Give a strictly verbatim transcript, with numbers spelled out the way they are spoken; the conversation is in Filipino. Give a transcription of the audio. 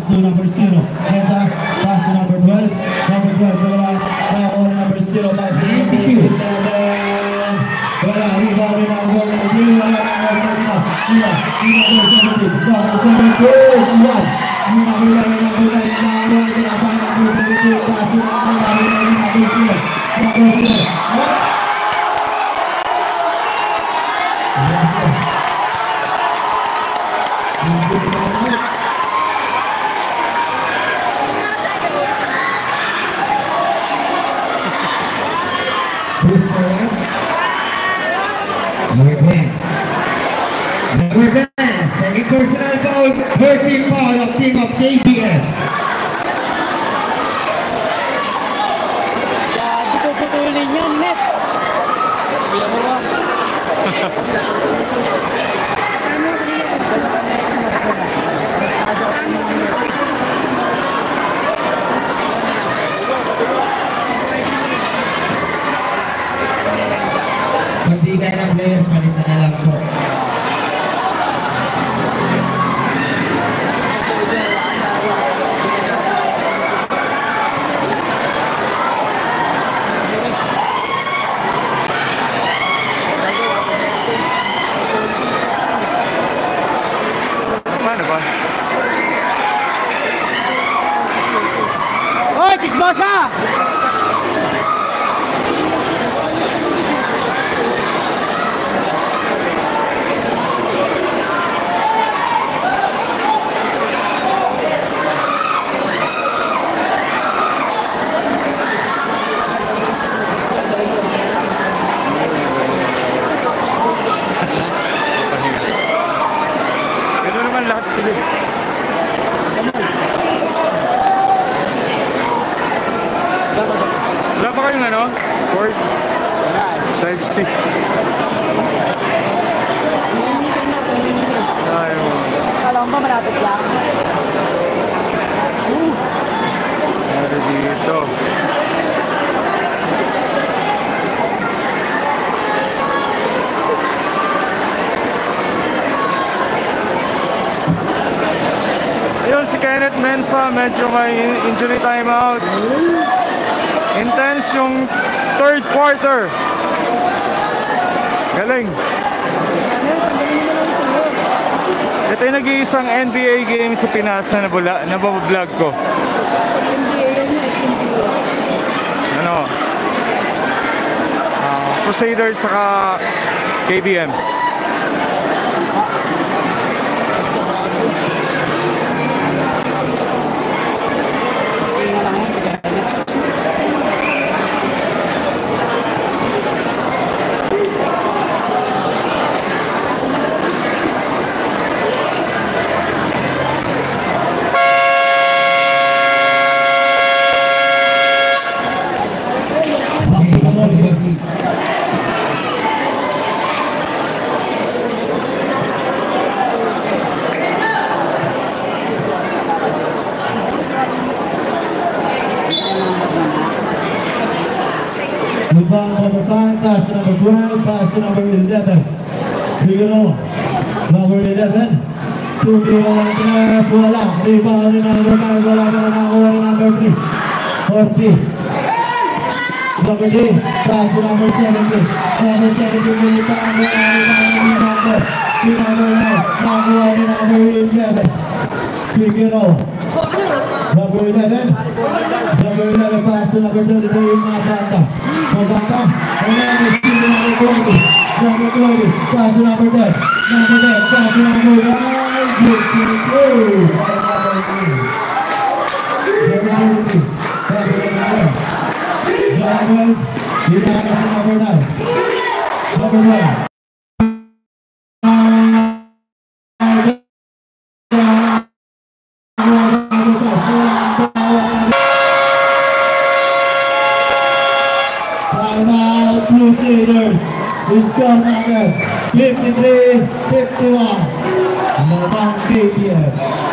to number zero. Hands up, pass to number twelve. Number twelve, wala. Now on number zero, pass to number eleven. Wala, rebound na number three. Wala, number Ina, Ina, number seventeen. Number seventeen, one. Ina, Ina, number nine. Number kinasama number twenty-two. Pass to number nine, number zero. Number zero. Number ten, second personal foul, thirteen foul of team of K B M. Hindi ko putulin yan, net. Magbigay ng player, palitan na lang po. Ano ba? Hoy, chismosa! Gano'n naman lahat sila. Wala pa kayong ano? Ford? Type C. Ayaw. Alam ba malapit lang? Ano dito? Ayun, si Kenneth Mensah, medyo may injury timeout. Intense yung third quarter. Galing. Ito yung nag-iisang N B A game sa Pinas na nabula, nabablog ko. X N B A yan, X N B A. Ano? Uh, Crusaders saka K B M. Rebound number five, pass to number twelve, pass to number eleven. Figaro, number eleven. Two pass, wala. Rebound number five, wala na nakuha ni number three. Ortiz. Number three, pass to number seventeen. Number seventeen, militaan mo na ni number. Ni number nine, nakuha ni number eleven. Figaro. Number eleven. Number eleven, pass to number thirty-three, Mabata. Mabata. Ayan, still number twenty. Number twenty, pass to number ten. Number ten, pass to number nine. fifty-two. Number three. Number three, pass to number ten. Number twelve, pass to number nine. Number one. Crusaders, the score number fifty-three fifty-one. Lamang K B M.